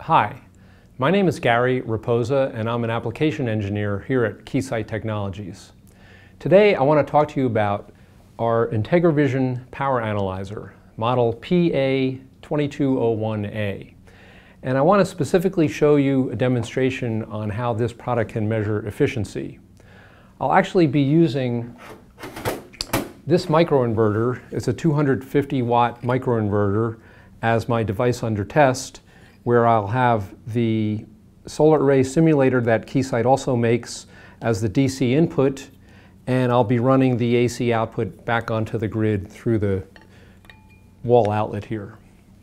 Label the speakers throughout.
Speaker 1: Hi, my name is Gary Raposa and I'm an application engineer here at Keysight Technologies. Today I want to talk to you about our IntegraVision power analyzer, model PA2201A. And I want to specifically show you a demonstration on how this product can measure efficiency. I'll actually be using this microinverter. It's a 250 watt microinverter as my device under test, where I'll have the solar array simulator that Keysight also makes as the DC input, and I'll be running the AC output back onto the grid through the wall outlet here.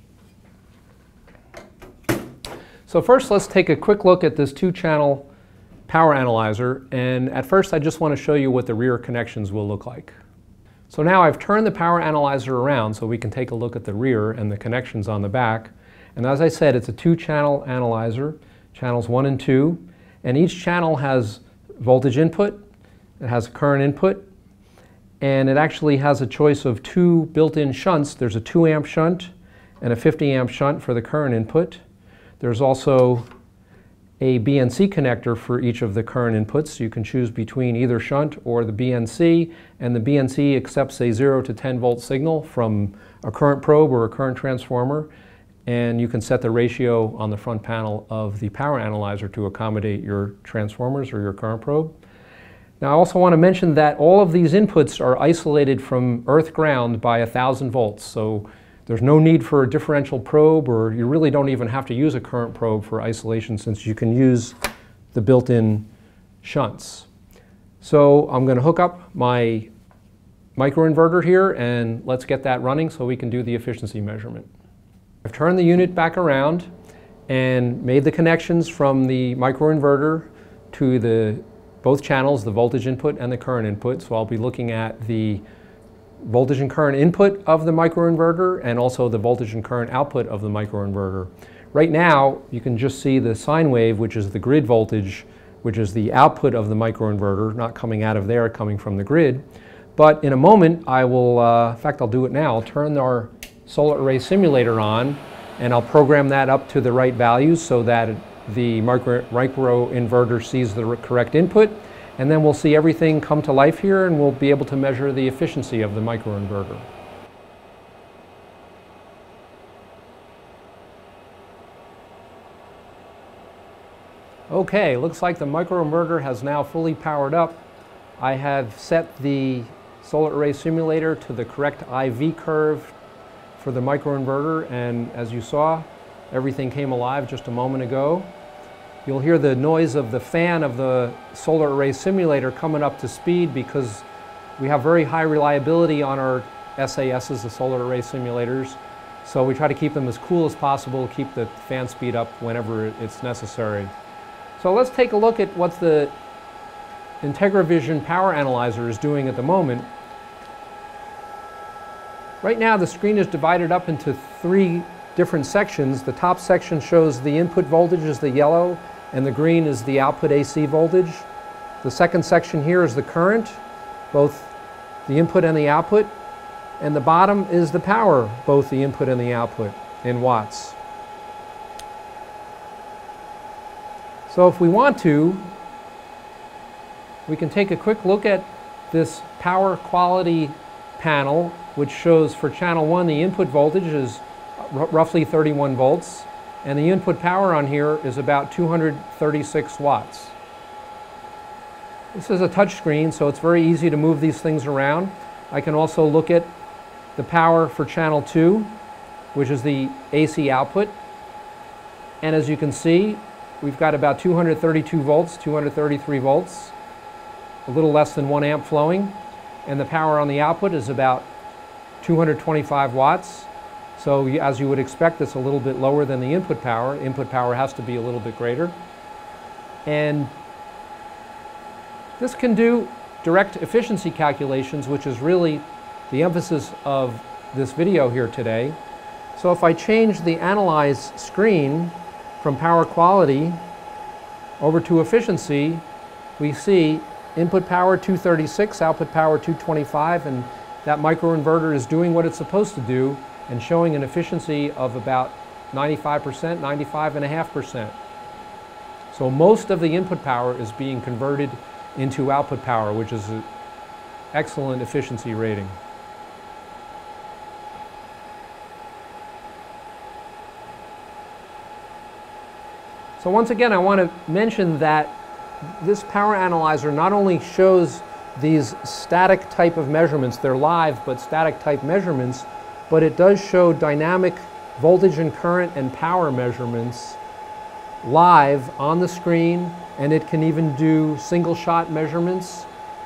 Speaker 1: So first, let's take a quick look at this two-channel power analyzer, and at first I just want to show you what the rear connections will look like. So now I've turned the power analyzer around so we can take a look at the rear and the connections on the back. And as I said, it's a two-channel analyzer, channels 1 and 2, and each channel has voltage input, it has a current input, and it actually has a choice of two built-in shunts. There's a 2 amp shunt and a 50 amp shunt for the current input. There's also a BNC connector for each of the current inputs. You can choose between either shunt or the BNC, and the BNC accepts a 0 to 10 volt signal from a current probe or a current transformer, and you can set the ratio on the front panel of the power analyzer to accommodate your transformers or your current probe. Now I also want to mention that all of these inputs are isolated from earth ground by 1000 volts, so there's no need for a differential probe, or you really don't even have to use a current probe for isolation since you can use the built-in shunts. So I'm going to hook up my microinverter here and let's get that running so we can do the efficiency measurement. I've turned the unit back around and made the connections from the microinverter to both channels, the voltage input and the current input. So I'll be looking at the voltage and current input of the microinverter and also the voltage and current output of the microinverter. Right now you can just see the sine wave, which is the grid voltage, which is the output of the microinverter, not coming out of there, coming from the grid. But in a moment I will, in fact I'll do it now, I'll turn our solar array simulator on and I'll program that up to the right values so that the microinverter sees the correct input, and then we'll see everything come to life here and we'll be able to measure the efficiency of the microinverter. Okay, looks like the microinverter has now fully powered up. I have set the solar array simulator to the correct IV curve for the microinverter, and as you saw, everything came alive just a moment ago. You'll hear the noise of the fan of the solar array simulator coming up to speed because we have very high reliability on our SASs, the solar array simulators. So we try to keep them as cool as possible, keep the fan speed up whenever it's necessary. So let's take a look at what the IntegraVision power analyzer is doing at the moment. Right now the screen is divided up into 3 different sections. The top section shows the input voltage is the yellow, and the green is the output AC voltage. The second section here is the current, both the input and the output. And the bottom is the power, both the input and the output in watts. So if we want to, we can take a quick look at this power quality panel, which shows for channel 1 the input voltage is roughly 31 volts, and the input power on here is about 236 watts. This is a touch screen, so it's very easy to move these things around. I can also look at the power for channel 2, which is the AC output, and as you can see, we've got about 232 volts, 233 volts, a little less than 1 amp flowing, and the power on the output is about 225 watts. So as you would expect, it's a little bit lower than the input power. Input power has to be a little bit greater. And this can do direct efficiency calculations, which is really the emphasis of this video here today. So if I change the analyze screen from power quality over to efficiency, we see input power 236, output power 225, and that microinverter is doing what it's supposed to do and showing an efficiency of about 95%, 95.5%. So most of the input power is being converted into output power, which is an excellent efficiency rating. So once again, I want to mention that this power analyzer not only shows these static type of measurements, they're live but static type measurements, but it does show dynamic voltage and current and power measurements live on the screen, and it can even do single shot measurements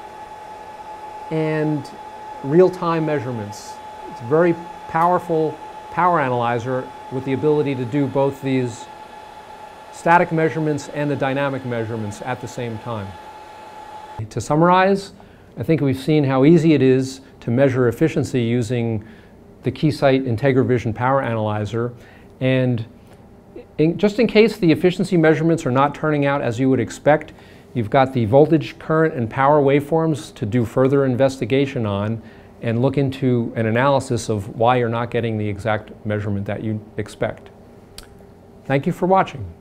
Speaker 1: and real-time measurements. It's a very powerful power analyzer with the ability to do both these static measurements and the dynamic measurements at the same time. To summarize, I think we've seen how easy it is to measure efficiency using the Keysight IntegraVision power analyzer, and just in case the efficiency measurements are not turning out as you would expect, you've got the voltage, current, and power waveforms to do further investigation on and look into an analysis of why you're not getting the exact measurement that you expect. Thank you for watching.